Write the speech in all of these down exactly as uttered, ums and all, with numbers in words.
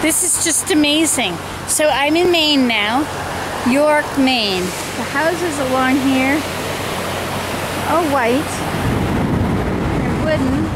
This is just amazing. So I'm in Maine now, York, Maine. The houses along here are white, they're wooden.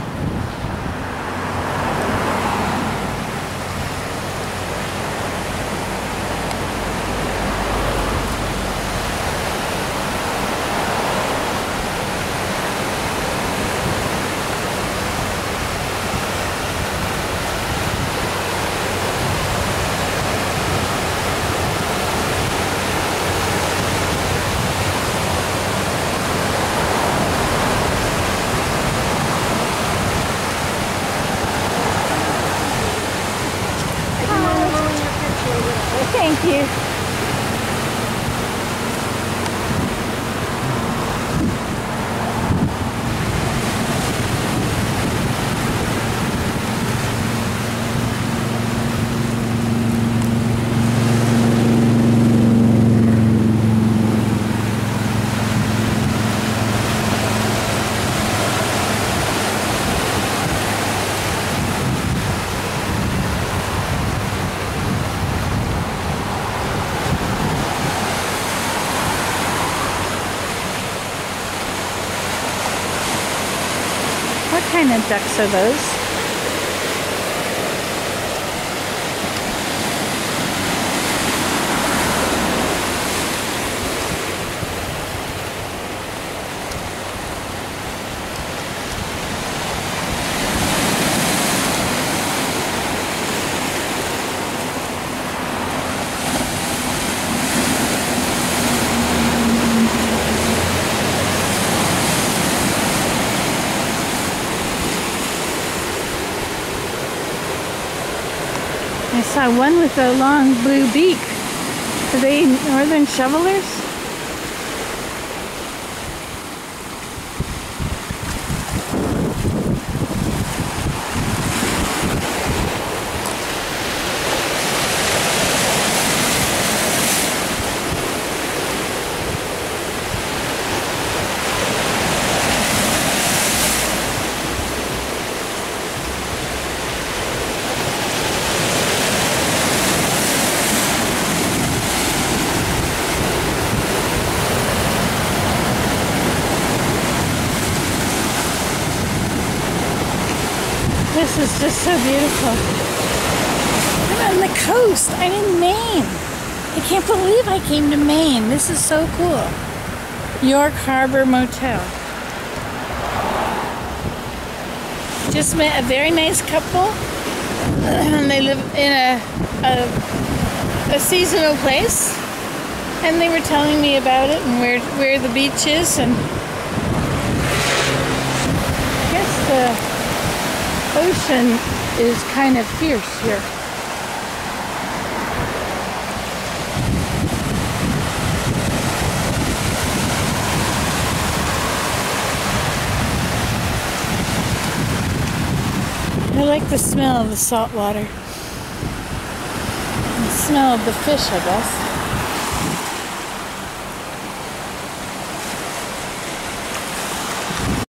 Thank you. What kind of ducks are those? I saw one with a long blue beak. Are they northern shovelers? This is just so beautiful. I'm on the coast. I'm in Maine. I can't believe I came to Maine. This is so cool. York Harbor Motel. Just met a very nice couple. They live in a, a, a seasonal place. And they were telling me about it and where, where the beach is. And I guess the ocean is kind of fierce here. I like the smell of the salt water. The smell of the fish, I guess.